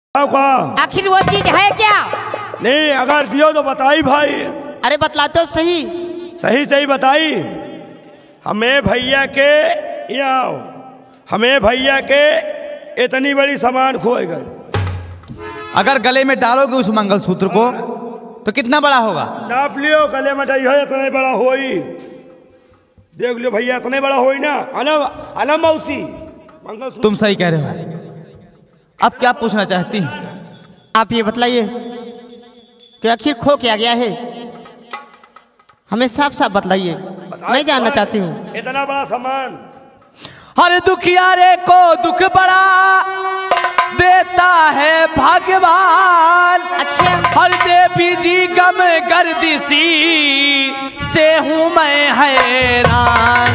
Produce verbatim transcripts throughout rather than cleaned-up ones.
आखिर वो चीज है क्या? नहीं, अगर दियो तो बताई भाई। अरे बतला तो सही। सही सही बताई। हमें भैया के या हमें भैया के इतनी बड़ी सामान खोए गए। अगर गले में डालोगे उस मंगलसूत्र को तो कितना बड़ा होगा? नाप लियो, गले में डाली है इतने बड़ा होई। देख लियो भैया, इतने बड़ा होई ना। अलम अलम मौसी मंगलसूत्र। तुम सही कह रहे हो। अब क्या पूछना चाहती हैं? आप ये बतलाइए कि आखिर खो क्या गया है? हमें साफ साफ बतलाइए, मैं जानना चाहती हूँ। इतना बड़ा सामान। हर दुखियारे को दुख बड़ा देता है भगवान। अच्छा। हर देवी जी गम गर्दिशी से हूँ मैं हैरान।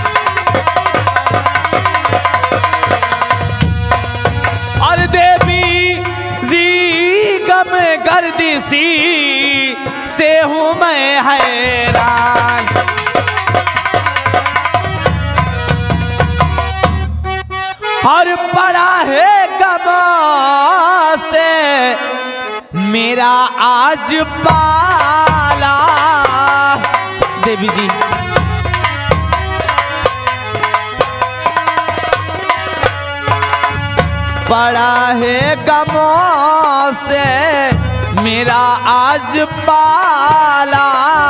और देवी जी गम गर्दिशी से हूँ मैं हैरान। और पड़ा है गमा से मेरा आज पाला। देवी जी पड़ा है गमों से मेरा आज पाला।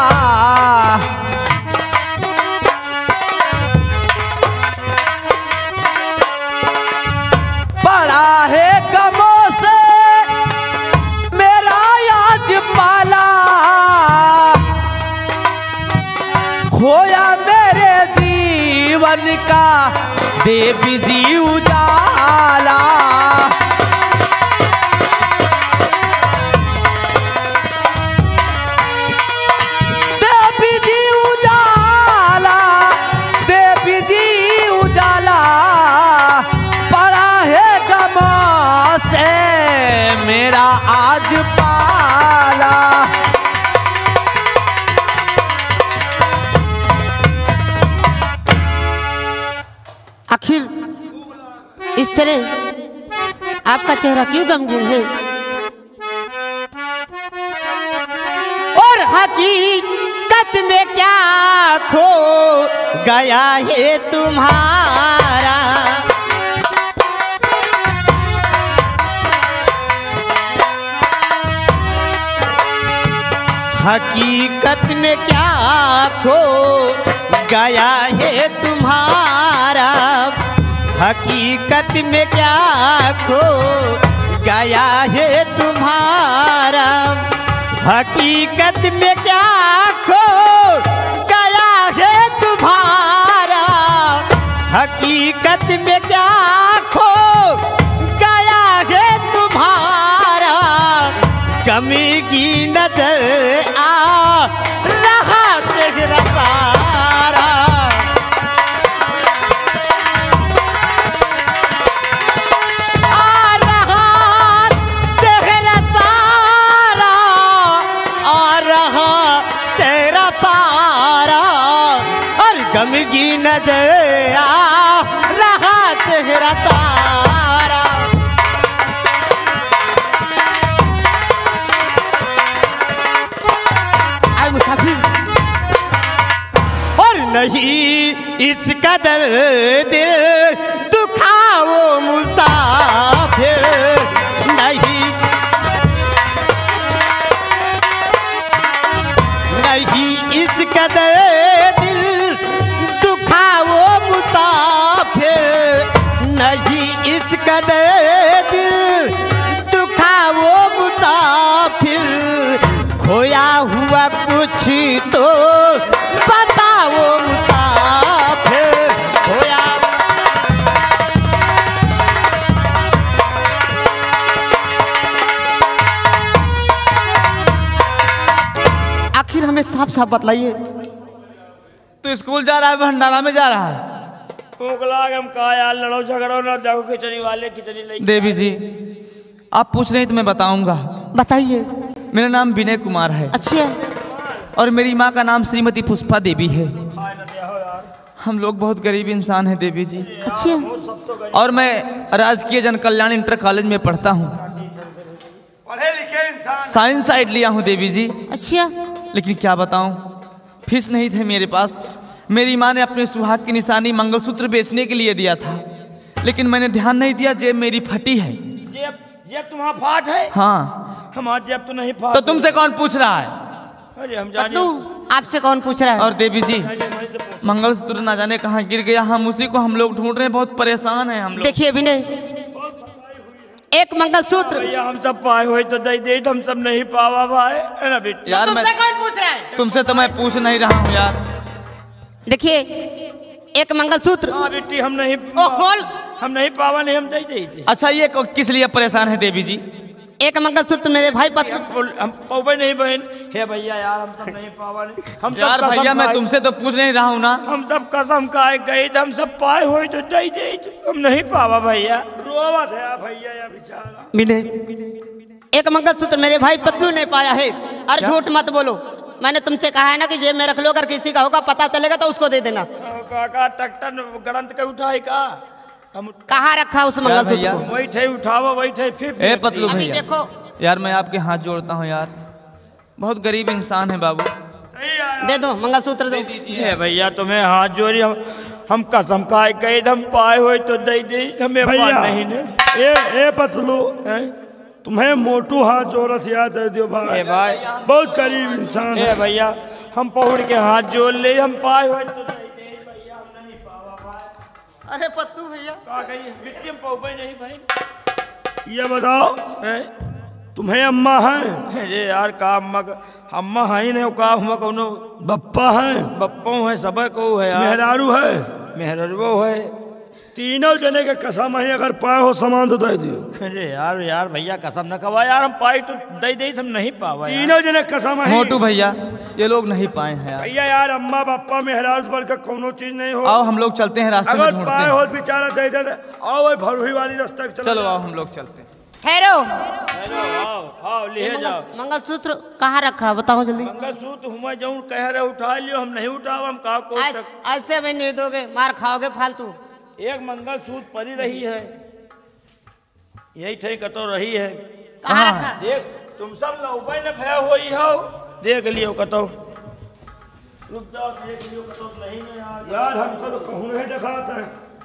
पड़ा है गमों से मेरा आज पाला। खोया मेरे जीवन का देवी जी उजाला। देवी जी उजाला, देवी जी उजाला। पड़ा है गमों से मेरा आज पाला। आखिर इस तरह आपका चेहरा क्यों गमगीन है? और हकीकत में क्या खो गया है तुम्हारा? हकीकत में क्या खो गया है तुम्हारा? हकीकत में क्या खो गया है तुम्हारा? हकीकत में क्या खो गया है तुम्हारा? हकीकत में क्या खो गया है तुम्हारा? कमी की नजर आ रहा तेरा तारा। गमगी नजर आ रहा तेरा तारा। आए मुसाफिर। और नहीं इस कदर दिल दुखाओ मुसाफिर। नहीं नहीं इस कदर नहीं इस कदर दिल दुखा वो मुसाफिर। खोया हुआ कुछ तो बताओ मुसाफिर। खोया। आखिर हमें साफ साफ बतलाइए। तो स्कूल जा रहा है, भंडारा में जा रहा है? हम कहा यार लड़ो झगड़ो ना जाओ खिचड़ी वाले खिचड़ी ले। देवी जी आप पूछ रहे हैं तो मैं बताऊंगा। बताइए। मेरा नाम विनय कुमार है। अच्छा। और मेरी माँ का नाम श्रीमती पुष्पा देवी है। हम लोग बहुत गरीब इंसान हैं देवी जी। अच्छा। और मैं राजकीय जन कल्याण इंटर कॉलेज में पढ़ता हूँ। साइंस साइड लिया हूँ देवी जी। अच्छा, लेकिन क्या बताऊं, फीस नहीं थे मेरे पास। मेरी माँ ने अपने सुहाग की निशानी मंगलसूत्र बेचने के लिए दिया था, लेकिन मैंने ध्यान नहीं दिया, जेब मेरी फटी है। जेब जेब तुम्हारा फाट है? हाँ। हमारा जेब तो नहीं फाट। तो तुमसे कौन पूछ रहा है? अरे हम पतलू, आपसे कौन पूछ रहा है? और देवी जी, मंगलसूत्र ना जाने कहाँ गिर गया, हम उसी को हम लोग ढूंढ रहे हैं, बहुत परेशान हैं हम लोग। देखिए विनय, एक मंगलसूत्र भैया हम सब पाए हुए तो दे दे, हम सब नहीं पावा भाई, है ना बेटी? यार मैं तुमसे कौन पूछ रहा है? तुमसे तो मैं पूछ नहीं रहा हूँ यार। देखिए, एक मंगलसूत्र। हाँ बेटी, हम नहीं ओ खोल। हम नहीं पावा, नहीं हम दे दे। अच्छा, ये को- किस लिए परेशान है देवी जी? एक मंगलसूत्र मेरे भाई पतलू। हम पावे नहीं बहन, हे भैया यार हम सब नहीं पावा नहीं। हम सब यार कसम भैया, मैं खाए- तुमसे तो पूछ नहीं रहा हूँ ना। हम सब कसम खाए गए थे, हम सब पाए हुए तो दे दे, हम नहीं पावा भैया। रोवत है भैया या बेचारा। विनय, एक मंगलसूत्र मेरे भाई पतलू ने पाया है, और झूठ मत बोलो। मैंने तुमसे कहा है ना कि जेब में रख लो, अगर किसी का होगा पता चलेगा तो उसको दे देना। काका ट्रैक्टर गड़ंत के उठाए का? हम कहाँ रखा उस मंगलसूत्र भैया? को? वही थे उठावा, वही थे फिर ए पतलू अभी भैया, देखो, यार मैं आपके हाथ जोड़ता हूँ यार, बहुत गरीब इंसान है बाबू। सही आया। दे दो मंगलसूत्र, दो। हे भैया तुम्हें हाथ जोड़ी, हम हम कसम खाए गए थे, हम पाए हुए तो दे दे, हमें पाए नहीं ने। ए ए पतलू, तुम्हें मोटू हाथ जोरत याद है दियो भाई, ए भाई बहुत गरीब इंसान ए है। भैया, हम पहुड़ के हाथ जोड़ ले, हम पाए हुए तो दे दे भैया, हम नहीं पावा भाई। अरे पतलू भैया, का कही मिट्टी में पावे नहीं भाई। ये बताओ, हैं? तुम्हें अम्मा है, अरे यार का अम्मा का अम्मा है ही नहीं, का हम कौनो बप्पा है, बप्पो है, सब को है यार। मेहरारू है, मेहरबो है। तीनों जने के कसम है, अगर पाए हो सामान तो दे दियो। अरे यार यार भैया कसम न खवा यार, हम पाई तो दे दे, हम नहीं पावा यार। तीनों जने कसम है। मोटू भैया, ये लोग नहीं पाए हैं यार। भैया यार, अम्मा बप्पा मेहरारू बढ़ के कोनो चीज नहीं हो। आओ हम लोग चलते हैं, रास्ते में अगर ढूंढते पाए हैं। हो बेचारा दे दे, आओ वही भरुही वाली रास्ते के चलो। चलो आओ हम लोग चलते हैं। ठहरो। हेलो, आओ आओ ये ले जाओ। मंगल- मंगलसूत्र कहाँ रखा, बताओ जल्दी। मंगलसूत्र हुआ जाऊं कह रहे उठा लियो, हम नहीं उठाओ, हम कहा को ऐ- ऐसे में नहीं दोगे, मार खाओगे फालतू। एक मंगलसूत्र पड़ी रही है, यही थे कतो रही है। कहाँ हाँ। रखा? देख तुम सब लौबे न भय होई हो, देख लियो कतो। रुक जाओ, देख लियो कतो नहीं में यार। यार हमको तो कहूँ नहीं दिखाता है।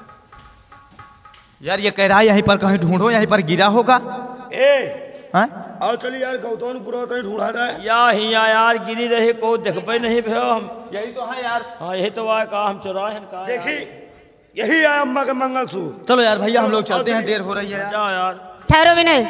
यार ये कह रहा है यहीं पर कहीं ढूंढो, यहीं पर गिरा होगा। ए हाँ? आओ चलिए यार, गौतम पूरा कहीं ढूंढा जाए। या हिया यार गिरी रहे को देखबे नहीं भयो हम। यही तो है यार। हाँ यही तो आए का हम चुराए हैं का। देखी, यही है अम्मा का मंगलसूत्र। चलो यार भैया, हम लोग चलते हैं, देर हो रही है यार। जाओ यार, ठहरो विनय,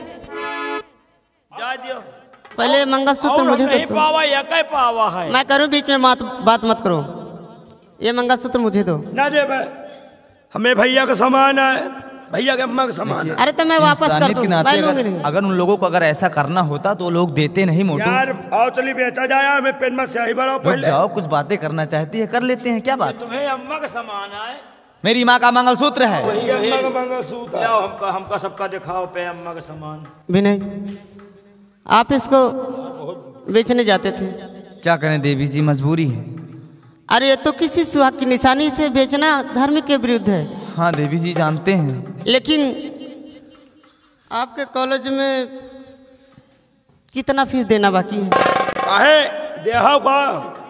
जा दियो। पहले मंगलसूत्र और मुझे नहीं दो। पावा या कह पावा है। मैं करूँ बीच में बात बात मत करो। ये मंगलसूत्र मुझे दो। ना दे बे, हमें भैया का सामान है, भैया के अम्मा का सामान है। अरे तो मैं वापस कर इंसानियत दूं, के नाते मैं लूंगी अगर, नहीं। अगर उन लोगों को अगर ऐसा करना होता तो लोग देते नहीं मोटू। यार आओ चलिए बेचा जाए यार, मैं पेन में स्याही भराओ रुक पहले। जाओ, कुछ बातें करना चाहती है, कर लेते हैं, क्या बात। तुम्हें अम्मा का सामान आए, मेरी माँ का मंगलसूत्र है। ये अम्मा का मंगलसूत्र है। जाओ हमका हमका सबका दिखाओ पे अम्मा का सामान। विनय, आप इसको बेचने जाते थे। क्या करें देवी जी, मजबूरी है। अरे ये तो किसी सुहाग की निशानी से बेचना धर्म के विरुद्ध है। हाँ देवी जी जानते हैं। लेकिन आपके कॉलेज में कितना फीस देना बाकी है? काहे देहाव का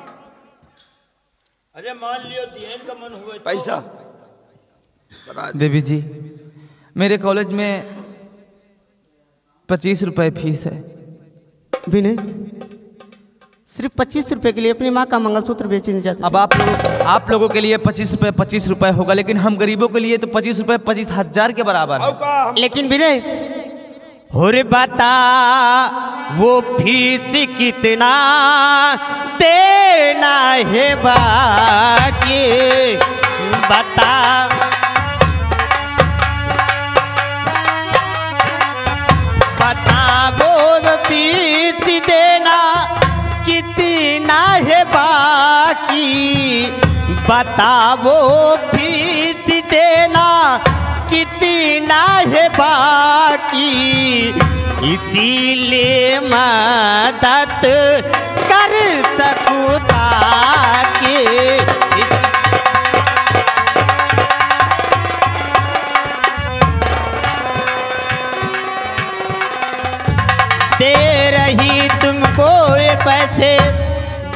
अरे मान लियो दियन का मन हुए तो। पैसा देवी जी, मेरे कॉलेज में पच्चीस रुपए फीस है। विनय, सिर्फ पच्चीस रुपए के लिए अपनी माँ का मंगलसूत्र बेचने जाते अब आप लोग आप लोगों के लिए पच्चीस रुपए पच्चीस रुपए होगा, लेकिन हम गरीबों के लिए तो पच्चीस रुपए पच्चीस हजार के बराबर है। आओ का हम थे। लेकिन विनय, हो रे बता वो फीस कितना देना है बाकी, बता बता वो फीस देना कितना है बाकी, बताओ फीस देना कितना है बाकी, इसीलिए मदद कर सकूं ताकि दे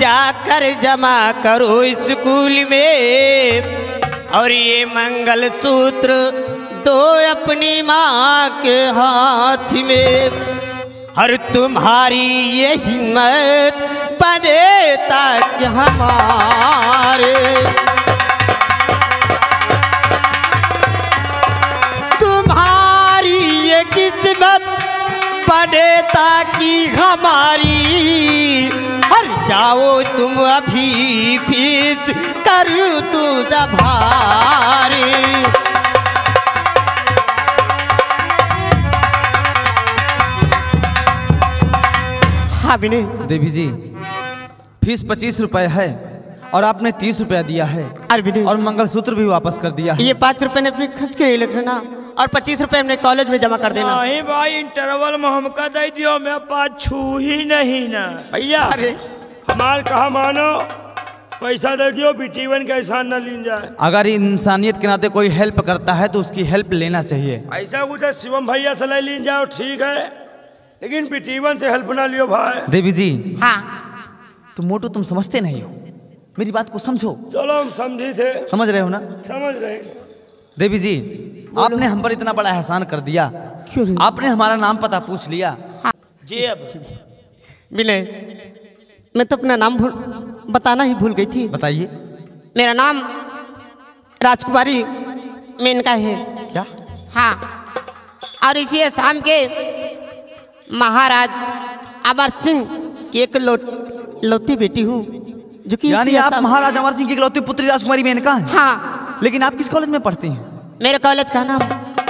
जाकर जमा करो स्कूल में और ये मंगलसूत्र दो अपनी माँ के हाथ में। हर तुम्हारी ये हिम्मत बने तक हमारे, तुम्हारी ये किस्मत बने ताकि हमारी। हर जाओ तुम अभी फीस कर दो भारी। हाँ विनय। देवी जी फीस पच्चीस रुपए है और आपने तीस रुपया दिया है और मंगलसूत्र भी वापस कर दिया है। ये पाँच रुपए ने अपने खर्च के लिए लिख लेना और पच्चीस रुपए हमने कॉलेज में जमा कर देना। नहीं भाई इंटरवल में हमका दे दियो, मैं पाँच छू ही नहीं ना भैया। अरे हमार कहा मानो पैसा दे दियो, बिटीवन का एहसान न लीन जाए। अगर इंसानियत के नाते कोई हेल्प करता है तो उसकी हेल्प लेना चाहिए। ऐसा कुछ है शिवम भैया से ले लीन जाओ ठीक है, लेकिन बिटीवन से हेल्प ना लियो भाई। देवी जी हाँ तुम मोटू तुम समझते नहीं हो, मेरी बात को समझो। चलो हम समझी थे। समझ रहे हो ना? समझ रहे। देवी जी आपने हम पर इतना बड़ा एहसान कर दिया, क्यों? आपने हमारा नाम पता पूछ लिया। जी अब विनय मैं तो अपना नाम भूल बताना ही भूल गई थी। बताइए। मेरा नाम राजकुमारी मेनका है। क्या? हाँ और इसी शाम के महाराज अमर सिंह की एक लौती बेटी हूँ जो कि यानी आप महाराज अमर सिंह की इकलौती पुत्री राजकुमारी मेनका हैं? हाँ। लेकिन आप किस कॉलेज में पढ़ती हैं? मेरे कॉलेज का नाम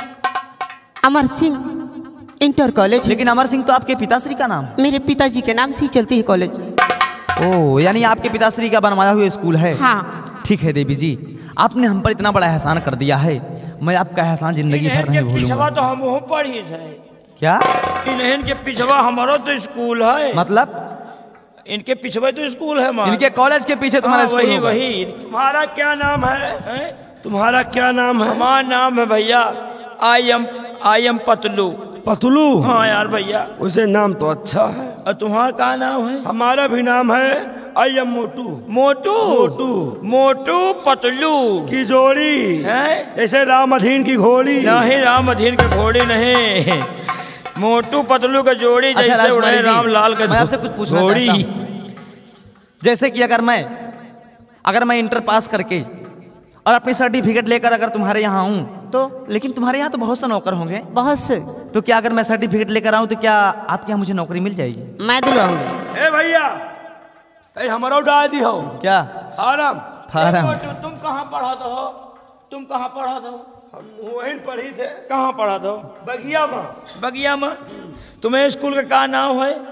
अमर सिंह इंटर कॉलेज। लेकिन अमर सिंह तो आपके पिताश्री का नाम। मेरे पिताजी के नाम से ही चलती है कॉलेज। ओह यानी आपके पिताश्री का बनवाया हुआ स्कूल है। हाँ ठीक है देवी जी आपने हम पर इतना बड़ा एहसान कर दिया है, मैं आपका एहसान जिंदगी भर नहीं भूलूंगा। तो हम वो पढ़ी थे। क्या? इन्हें के पिछवा हमारा तो स्कूल है। मतलब? इनके पिछवा तो स्कूल है हमारा। इनके कॉलेज के पीछे तुम्हारा स्कूल वही होगा। वही। तुम्हारा क्या नाम है, है? तुम्हारा क्या नाम है? हमारा नाम है भैया I am I am Patlu. Patlu? हाँ यार भैया उसे नाम तो अच्छा है। और तुम्हारा क्या नाम है? हमारा भी नाम है आई एम मोटू। मोटू मोटू मोटू पतलू की जोड़ी है जैसे राम अधीन की घोड़ी। नहीं राम अधीन की घोड़ी नहीं, मोटू पतलू का जोड़ी अच्छा, जैसे उड़े राम लाल का मैं आपसे कुछ पूछना घोड़ी। चाहता हूं। जैसे कि अगर मैं अगर मैं इंटर पास करके और अपनी सर्टिफिकेट लेकर अगर तुम्हारे यहाँ आऊँ तो, लेकिन तुम्हारे यहाँ तो बहुत से नौकर होंगे। बहुत से। तो क्या अगर मैं सर्टिफिकेट लेकर आऊँ तो क्या आपके यहाँ मुझे नौकरी मिल जाएगी? मैं दिलवाऊंगा। ए भैया तई हमारा डाल दी हो क्या? आराम फारम। मोटू तुम कहाँ पढ़ा था हो? तुम कहाँ पढ़ा था? हम वहीं पढ़ी थे। कहाँ पढ़ा था? बगिया माँ। बगिया माँ। तुम्हें स्कूल का क्या नाम है?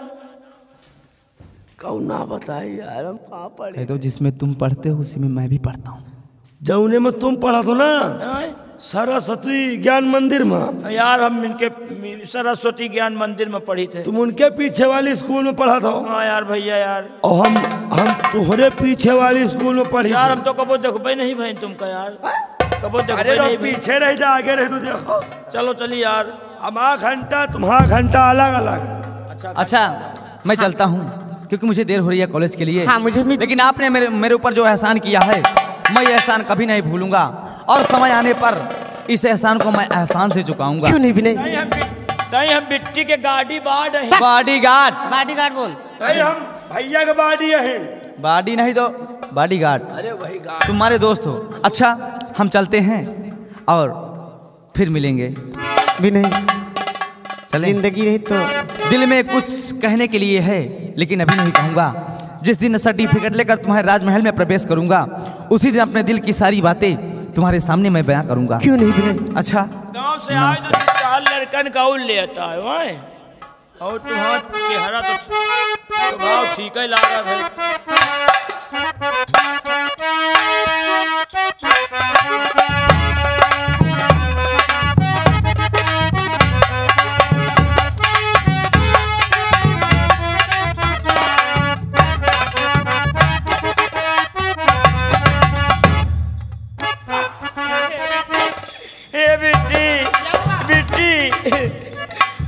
कौन ना बताई यार, हम कहाँ पढ़े? तो जिसमें तुम पढ़ते हो उसी में मैं भी पढ़ता हूँ। जौने में तुम पढ़ा तो ना हैं? सरस्वती ज्ञान मंदिर में। यार हम इनके सरस्वती ज्ञान मंदिर में पढ़ी थे। तुम उनके पीछे वाली स्कूल में पढ़ा था। हाँ यार भैया यार। और हम हम तुम्हारे पीछे वाली स्कूल में पढ़ी यार थी। हम तो कबो देखबे नहीं भाई तुमका यार, कबो अरे देखबे तो नहीं। पीछे रह जा आगे रह तू देखो। चलो चलिए यार। हमारा घंटा तुम्हारा घंटा अलग अलग। अच्छा अच्छा मैं चलता हूँ क्योंकि मुझे देर हो रही है कॉलेज के लिए। हाँ मुझे भी। लेकिन आपने मेरे मेरे ऊपर जो एहसान किया है मैं ये एहसान कभी नहीं भूलूंगा और समय आने पर इस एहसान को मैं एहसान से चुकाऊंगा। क्यों नहीं विनय? नहीं हम नहीं हम बिट्टी के गाड़ी बाढ़ है। बॉडीगार्ड। बॉडीगार्ड बोल। अरे हम भैया के बाड़ी है। बॉडी नहीं तो बॉडीगार्ड। अरे वही गाड़ी। तुम्हारे दोस्त हो। अच्छा हम चलते हैं और फिर मिलेंगे। विनय चलें? जिंदगी रही तो दिल में कुछ कहने के लिए है लेकिन अभी नहीं कहूँगा। जिस दिन सर्टिफिकेट लेकर तुम्हारे राजमहल में प्रवेश करूंगा उसी दिन अपने दिल की सारी बातें तुम्हारे सामने मैं बयां करूंगा। क्यों नहीं विनय? अच्छा गांव से आए तो चार लड़कन का उल लेता है वहाँ, और तुम्हारा चेहरा तो स्वभाव ठीक ही लग रहा था।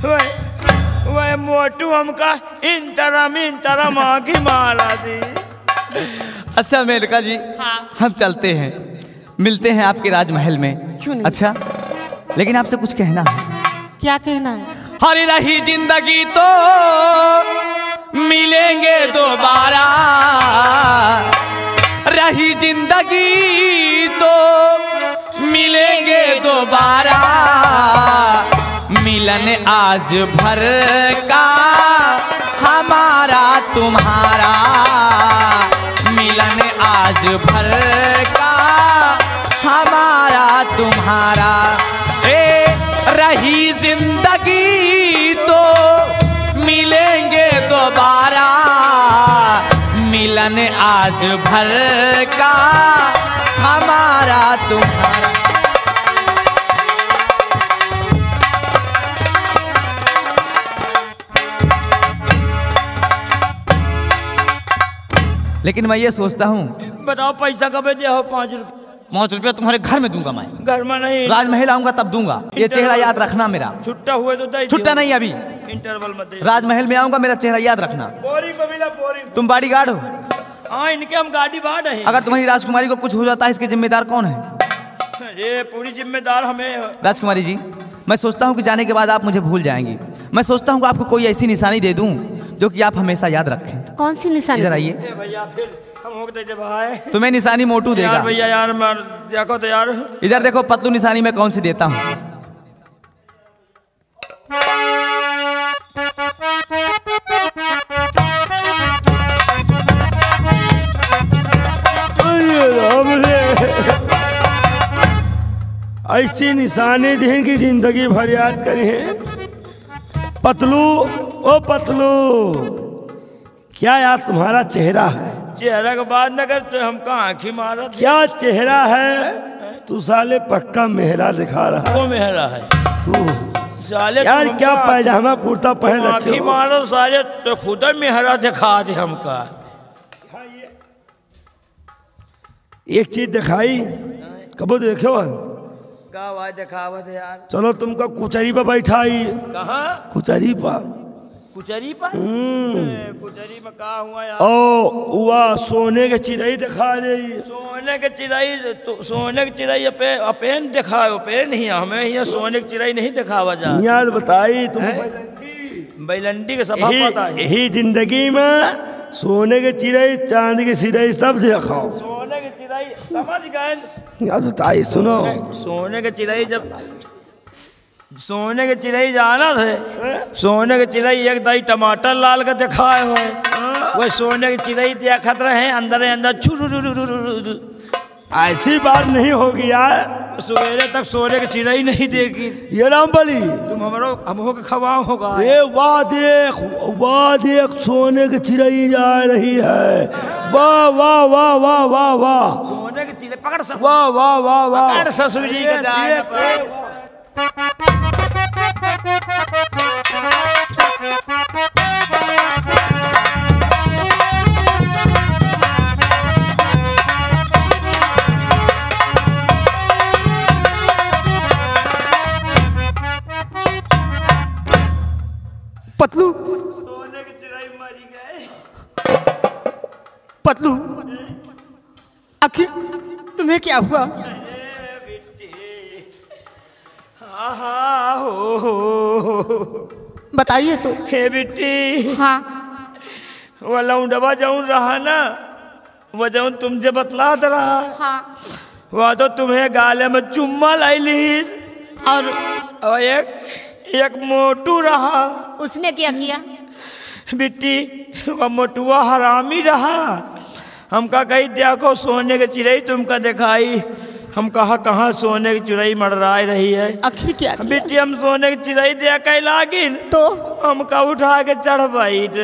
मोटू हमका इन तरह में इन तरह माँ की मारा दी। अच्छा मेनका जी, हाँ। हम चलते हैं, मिलते हैं आपके राजमहल में। क्यों नहीं? अच्छा, लेकिन आपसे कुछ कहना है। क्या कहना है? हरी रही जिंदगी तो मिलेंगे दोबारा, रही जिंदगी तो मिलेंगे दोबारा, मिलन आज भर का हमारा तुम्हारा, मिलन आज भर का हमारा तुम्हारा, ए रही जिंदगी तो मिलेंगे दोबारा, मिलन आज भर का हमारा तुम्हारा। लेकिन मैं ये सोचता हूँ, बताओ पैसा कब दे हो? पाँच रुपये। पाँच रुपया तुम्हारे घर में दूंगा मैं, घर में नहीं, राजमहल आऊंगा तब दूंगा। ये चेहरा याद रखना मेरा। छुट्टा हुए तो दे छुट्टा नहीं अभी, इंटरवल मत दे। राजमहल में आऊंगा, मेरा चेहरा याद रखना। बोरिंग बबीला बोरिंग। तुम बॉडीगार्ड हो, हाँ इनके हम गाड़ी बाढ़ है। अगर तुम्हारी राजकुमारी को कुछ हो जाता है इसके जिम्मेदार कौन है? ये पूरी जिम्मेदार हमें। राजकुमारी जी, मैं सोचता हूँ कि जाने के बाद आप मुझे भूल जाएंगी। मैं सोचता हूँ कि आपको कोई ऐसी निशानी दे दूँ जो कि आप हमेशा याद रखें। कौन सी निशानी? इधर आइए। ए भैया फिर हम हो गए भाई। तुम्हें निशानी मोटू देगा। यार भैया यार मार देखो तो यार। इधर देखो पतलू निशानी मैं कौन सी देता हूँ। ऐसी निशानी दी की जिंदगी भर याद करी है। पतलू, ओ पतलू, क्या यार तुम्हारा चेहरा है? चेहरा के बाद न कर तो हम कहाँ आँखी मारा। क्या चेहरा है? तू साले पक्का मेहरा दिखा रहा वो मेहरा है तू। साले यार क्या पैजामा कुर्ता पहन रखे आँखी हो? मारो सारे तो खुद मेहरा दिखा दे हमका। एक चीज दिखाई कबो देखो? का आवाज दिखावत है यार। चलो तुमको कुचरी पर बैठाई। कहाँ? कुचरी पर। कुचरी पर? ए, कुचरी में का हुआ यार? ओ वह सोने के चिड़ई दिखा दे। सोने के चिड़ई तो सोने की चिड़ई अपे अपेन दिखाओ, पेन नहीं हमें यहाँ सोने की चिड़ई नहीं दिखावा जा। यार बताई तुम बैलंडी के सभा पता है। यही जिंदगी में सोने के चिड़ई चांद के चिड़ई सब दिखाओ। सोने की चिड़ई समझ गए? यार बताई सुनो। सोने के चिड़ई जब सोने के चिड़ई जाना थे, सोने के चिड़ई एक दही टमाटर लाल का दिखाए हुए, वो सोने की चिड़ई देखत रहे अंदर अंदर छुरु। ऐसी बात नहीं होगी यार। सवेरे तक सोने की चिड़ई नहीं देगी। ये राम बली तुम हमारो हमको के खवाओ होगा। ये वाह देख, वाह देख, सोने की चिड़ई जा रही है। वाह वाह वाह वाह वाह वाह। सोने की चिड़ई पकड़ ससुर। वाह वाह वाह वाह। पकड़ ससुर जी के जाए। पतलू, सोने की चिड़ई मरी गए। पतलू, आखिर तुम्हें क्या हुआ? हाँ हो, हो। बताइए तो। हे बेटी, हाँ, वो लौंडवा जाऊन रहा ना, वो जाऊन तुमसे बतलात रहा। हाँ। वह तो तुम्हें गाले में चुम्मा लाई ली। और और एक एक मोटू रहा। उसने क्या किया? बिट्टी वह मोटुआ हरामी रहा। हमका कही देखो सोने की चिड़ई तुमका दिखाई। हम कहा कहाँ सोने की चिड़ई मड़रा रही है। आखिर क्या किया? बिट्टी हम सोने की चिड़ई देख लागिन तो हमका उठा के चढ़ बैठ।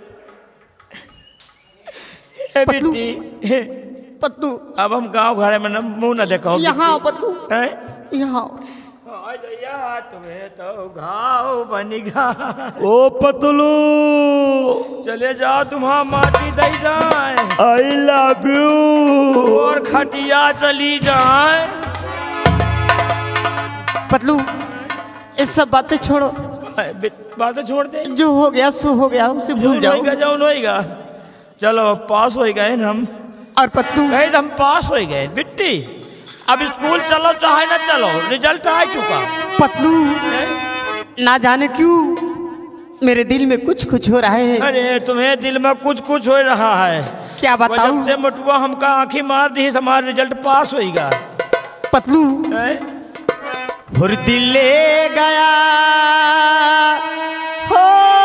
पतलू, बिट्टी पतलू, अब हम गाँव घर में न मुँह न देखो। यहाँ आओ पतलू, हैं? यहाँ आओ। तुम्हें तो घाव बनेगा। ओ पतलू, चले जाओ तुम्हारा माटी दे जाए। I love you. और खटिया चली जाए। पतलू, ये सब बातें छोड़ो। बातें छोड़ दे। जो हो गया सो हो गया, उसे भूल जाओ। जाओ होएगा। चलो पास हो गए न हम। और पतलू गए हम पास हो गए बिट्टी। अब स्कूल चलो चाहे ना चलो रिजल्ट आ चुका। पतलू ना जाने क्यों मेरे दिल में कुछ कुछ हो रहा है। अरे तुम्हें दिल में कुछ कुछ हो रहा है। क्या बताऊं? से मोटुआ हमका आंखी मार दी हमारा रिजल्ट पास होएगा। पतलू हुर दिल ले गया हो।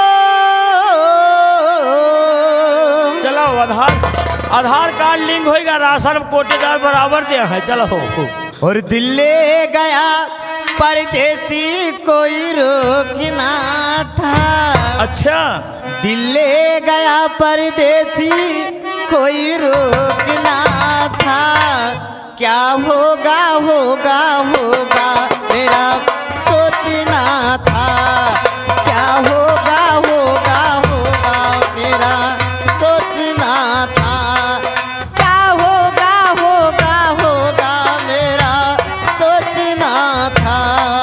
चलो आधार आधार कार्ड लिंक होएगा राशन कोटेदार बराबर दिया है। चलो और दिल ले गया परदेसी कोई रोकना था। अच्छा दिल ले गया परदेसी कोई रोकना था। क्या होगा होगा होगा मेरा सोचना था। क्या होगा होगा होगा मेरा सोचना था। क्या होगा होगा होगा मेरा सोचना था।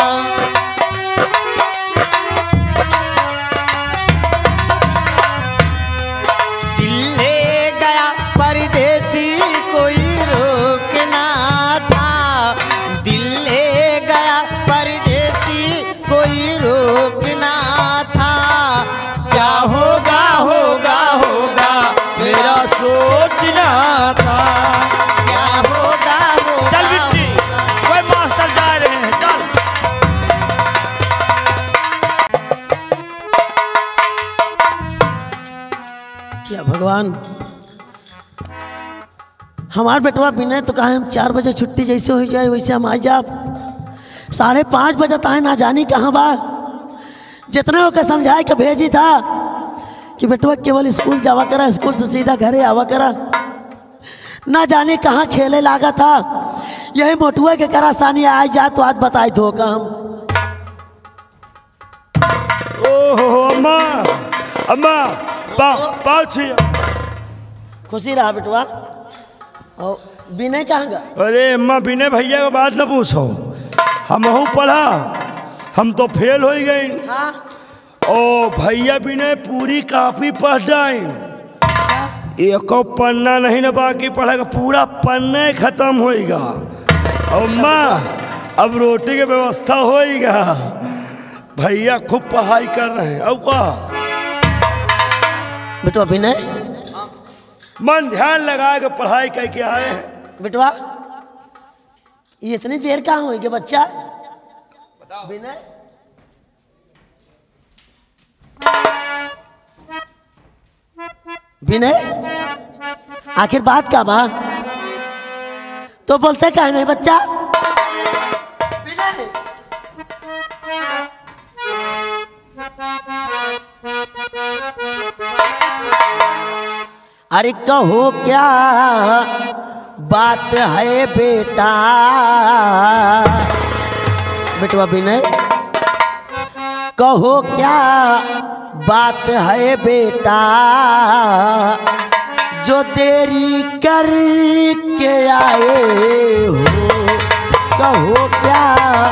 दिल ले गया परदेसी कोई रोकना था। दिल ले गया परदेसी कोई रोकना था। क्या होगा होगा होगा मेरा सोचना था। क्या होगा चल होगा बिट्टी कोई मास्टर जा रहे हैं। चल क्या भगवान हमार बेटवा बिना तो कहा हम चार बजे छुट्टी जैसे हो जाए वैसे हम आ जाब। साढ़े पाँच बजे ताए ना जानी कहाँ बा। जितना होकर समझाए के भेजी था कि बेटवा केवल स्कूल जावा करा स्कूल से सीधा घरे आवा करा। ना जाने कहाँ खेले लागा था। यही मोटुआ के करा सानी आ जा तो आज बताई दो का हम। ओहो अम्मा अम्मा पा पाँव छिया। खुशी रहा बेटवा। और बिना कहाँ गा। अरे अम्मा बिने भैया का बात न पूछो। हम हूँ पढ़ा हम तो फेल हो गए। हाँ ओ भैया बिने पूरी कापी पढ़ जाए। एक पन्ना नहीं ना बाकी पढ़ेगा पूरा पन्ना ही खत्म होएगा। और माँ अब रोटी की व्यवस्था होएगा। भैया खूब पढ़ाई कर रहे हैं। और का बेटवा बिना मन ध्यान लगा के पढ़ाई करके आए हैं। बेटवा ये इतनी देर कहाँ हुई कि बच्चा बिना बिना आखिर बात का बा तो बोलते क्या नहीं बच्चा। बिनय अरे कहो क्या बात है बेटा। बेटवा बिनय कहो क्या बात है बेटा। जो देरी कर के आए हो कहो क्या।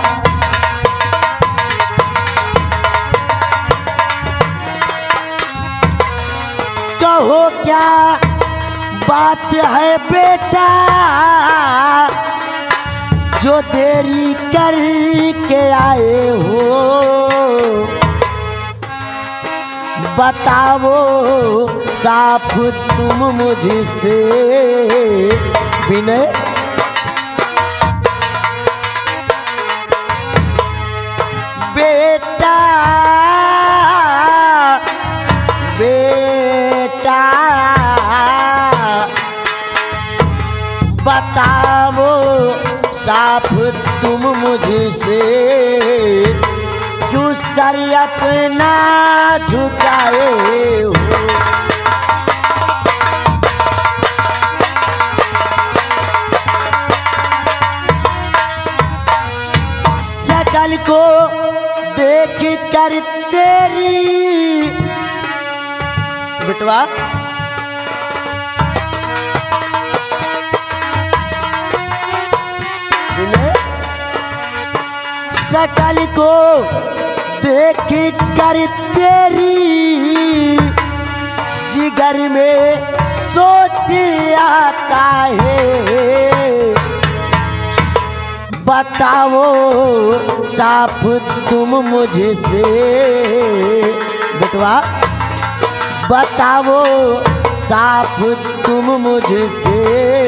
कहो क्या बात है बेटा। जो देरी कर के आए हो बताओ साफ तुम मुझसे। विनय बेटा बेटा बताओ साफ तुम मुझसे। क्यों सर अपना झुकाए हो। सकल को देख कर तेरी बेटवा सकल को देख कर तेरी जिगर में सोचिया काहे बताओ साफ तुम मुझसे बेटवा बताओ साफ तुम मुझसे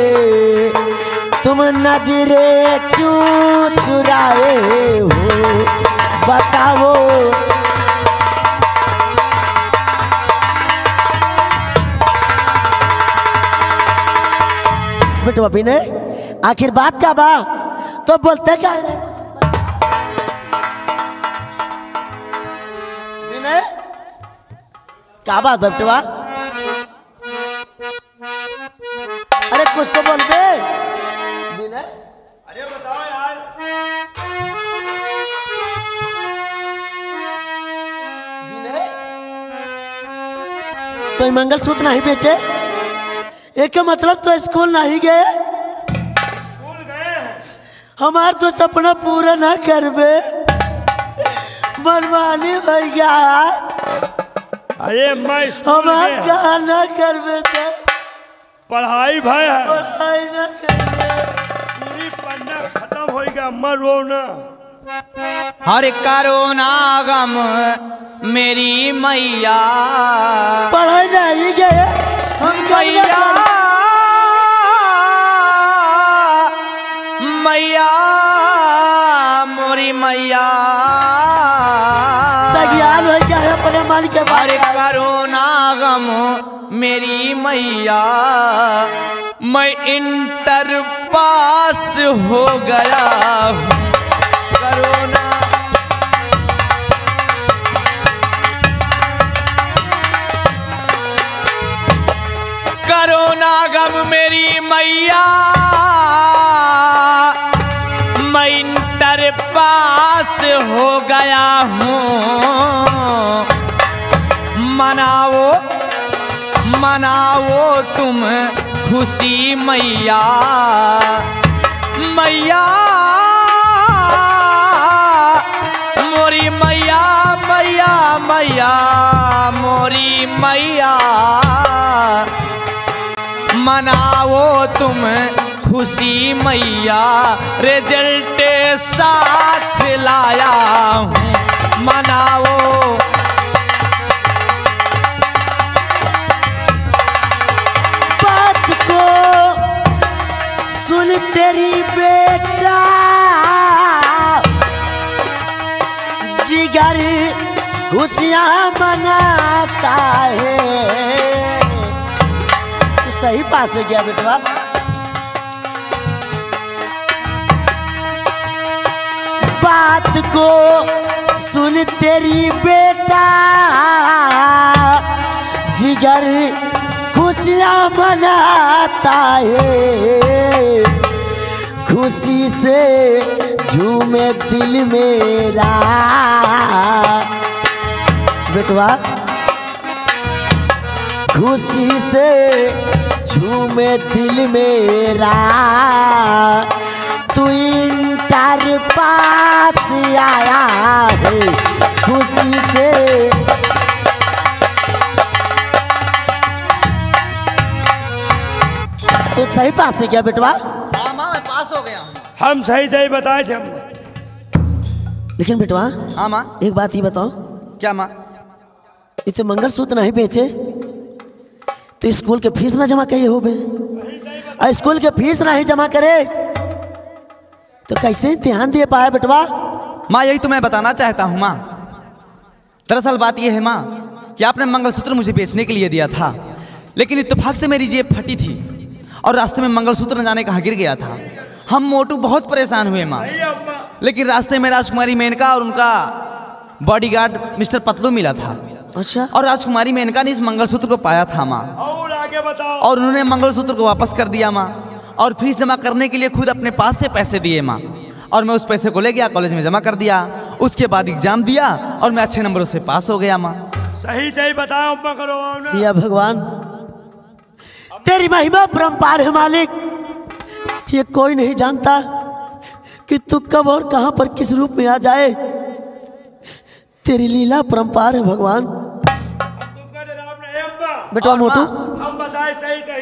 तुम नजरे क्यों चुराए हो बताओ। बेटवा विनय आखिर बात क्या बा तो बोलते क्या है विनय क्या बात बेटवा अरे कुछ तो बोल बे विनय। अरे बताओ यार विनय तो मंगलसूत्र नहीं बेचे एक मतलब तो स्कूल नहीं गए स्कूल गए हैं हमार तो सपना पूरा ना करबे मनमानी भैया अरे मैं स्कूल हमार गया कहा ना करबे थे पढ़ाई भाई है पढ़ाई ना करबे पूरी पन्ना खत्म होएगा मरो ना हर करोना गम मेरी मैया पढ़ाई नहीं गए हम मैया मैया मोरी मैया सगियान हो गया है अपने मन के हर बारे करोना गम मेरी मैया मैं इंटर पास हो गया हूँ करोना करोना गम मेरी मैया मैं इंटर पास हो गया हूँ मनाओ मनाओ तुम खुशी मैया मैया मोरी मैया मैया मैया मोरी मैया मनाओ तुम खुशी मैया रिजल्ट साथ लाया हूँ मनाओ बात को सुन तेरी बेटा जिगर खुशियाँ मनाता है तू सही पास हो गया बेटवा बात को सुन तेरी बेटा जिगर खुशियाँ मनाता है खुशी से झूमे दिल मेरा बेटवा खुशी से झूमे दिल मेरा तू इंटर पास आया है खुशी से तो सही पास हो गया बेटवा हाँ माँ मैं पास हो गया हूँ हम सही सही बताए थे हम लेकिन बेटवा हाँ माँ एक बात ये बताओ क्या माँ ये तो मंगलसूत्र नहीं बेचे तो स्कूल के फीस ना जमा करिए हो बे और स्कूल के फीस नहीं जमा करे तो कैसे ध्यान दे पाए बेटवा माँ यही तो मैं बताना चाहता हूँ माँ दरअसल बात यह है माँ कि आपने मंगलसूत्र मुझे बेचने के लिए दिया था लेकिन इत्तेफाक से मेरी जेब फटी थी और रास्ते में मंगलसूत्र न जाने कहाँ गिर गया था हम मोटू बहुत परेशान हुए माँ लेकिन रास्ते में राजकुमारी मेनका और उनका बॉडीगार्ड मिस्टर पतलू मिला था अच्छा और राजकुमारी मेनका ने इस मंगलसूत्र को पाया था माँ और आगे बताओ और उन्होंने मंगलसूत्र को वापस कर दिया माँ और फीस जमा करने के लिए खुद अपने पास से पैसे दिए माँ और मैं उस पैसे को ले गया कॉलेज में जमा कर दिया उसके बाद एग्जाम दिया और मैं अच्छे नंबरों से पास हो गया माँ सही सही बताओ अम्मा करो ना या भगवान तेरी महिमा परम्पार है मालिक ये कोई नहीं जानता कि तू कब और कहां पर किस रूप में आ जाए तेरी लीला परम्पार है भगवान तुमका जवाब नहीं अम्मा बेटा मोटू हम बताए सही सही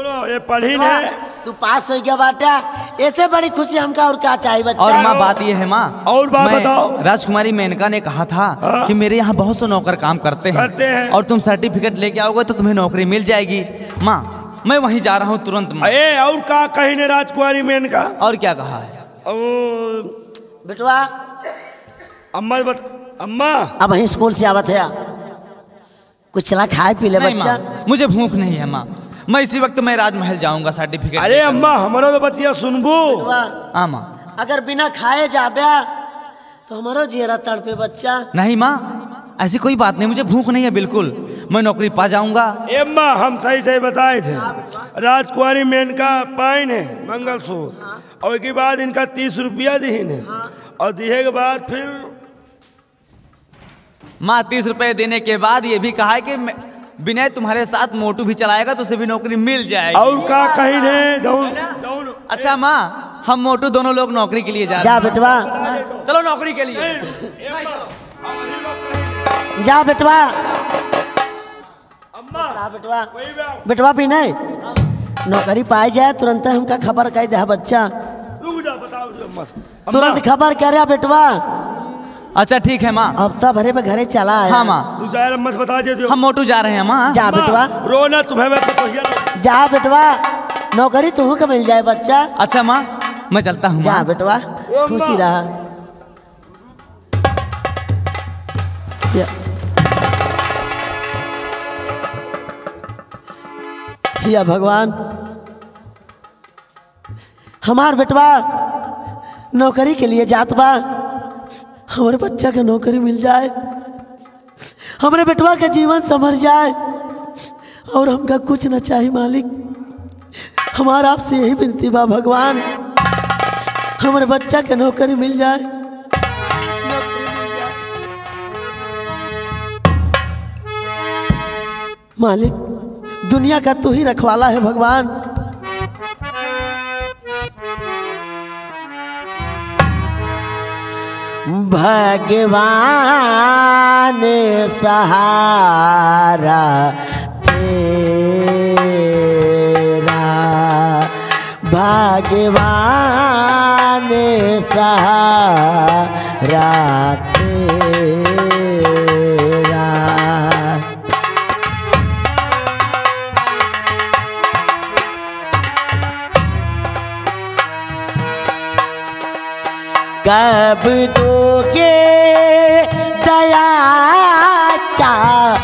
सुनो ये पढ़ी ने तू पास हो गया बाटा, ऐसे बड़ी खुशी हमका और क्या चाहिए बच्चा। और माँ बात ये है माँ, और बात मैं- बताओ। राजकुमारी मेनका ने कहा था हाँ? कि मेरे यहाँ बहुत से नौकर काम करते हैं, करते हैं। और तुम सर्टिफिकेट लेके आओगे तो तुम्हें नौकरी मिल जाएगी। माँ मैं वहीं जा रहा हूँ तुरंत माँ। ए और का कही ने राजकुमारी मेन का और क्या कहा है? ओ, बेटवा अम्मा बत अम्मा अब वहीं स्कूल से आवत है, कुछ चला खाए पी ले नहीं बच्चा। माँ, मुझे भूख नहीं है माँ, मैं इसी वक्त मैं राजमहल जाऊंगा सर्टिफिकेट। अरे अम्मा हमारा तो बतिया सुनबू। बेटवा, हाँ माँ। अगर बिना खाए जाबे तो हमारो जेरा तड़पे बच्चा। नहीं माँ ऐसी कोई बात नहीं, मुझे भूख नहीं है बिल्कुल, मैं नौकरी पा जाऊंगा। ए अम्मा हम सही सही बताए थे, राजकुमारी मेन का पाइन है मंगलसूत्र, और के बाद इनका तीस रुपया दीन है, और दिए के बाद फिर माँ तीस रुपए देने के बाद ये भी कहा है कि मैं- विनय तुम्हारे साथ मोटू भी चलाएगा तो उसे भी नौकरी मिल जाएगी। और का कही ने जौन जौन अच्छा माँ हम मोटू दोनों लोग नौकरी के लिए जा जा रहे बेटवा, हैं। चलो नौकरी के लिए। ए अम्मा हम वही लोग कही ने। जा बेटवा। अम्मा जा बेटवा, वही बात। बेटवा भी नहीं नौकरी पाई जाए तुरंत हमका खबर कह दे बच्चा, रुक जा बताओ अम्मा अम्मा तुरंत खबर कह रहा बेटवा। अच्छा ठीक है माँ। हफ्ता भरे पे घरे चला है। हाँ माँ तू जाए अम्मा से बता दे दियो। हम मोटू जा रहे हैं माँ। जा बेटवा, रोना तुम्हें मैं तो कहिया जा बेटवा, नौकरी तुहू के मिल जाए बच्चा। अच्छा माँ मैं चलता हूँ जा माँ। बेटवा, खुशी रहा। या, या भगवान हमार बेटवा नौकरी के लिए जात बा, हमारे बच्चा के नौकरी मिल जाए, हमारे बेटवा का जीवन संभर जाए, और हमका कुछ न चाहिए मालिक। हमारा आपसे यही विनती बा भगवान, हमारे बच्चा के नौकरी मिल जाए, नौकरी मिल जाए। मालिक दुनिया का तू ही रखवाला है भगवान। भगवान सहारा तेरा, भगवान सहारा तेरा। कब दोगे दया का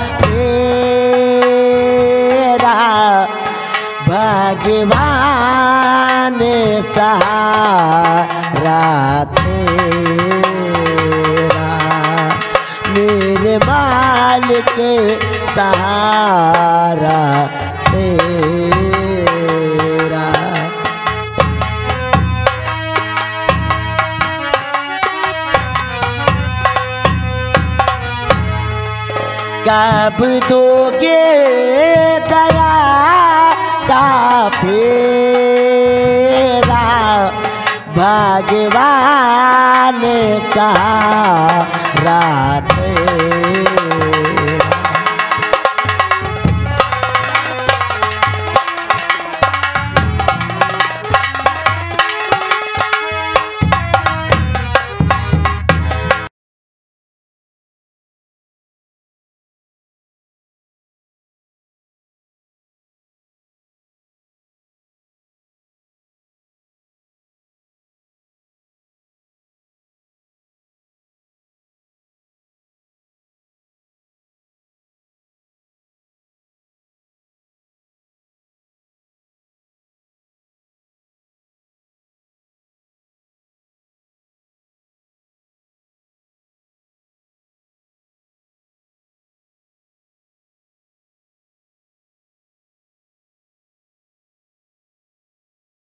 फेरा, भगवान सहारा तेरा, मेरे मालिक सहारा तेरा। कब दोगे दया का फेरा, भगवान सहारा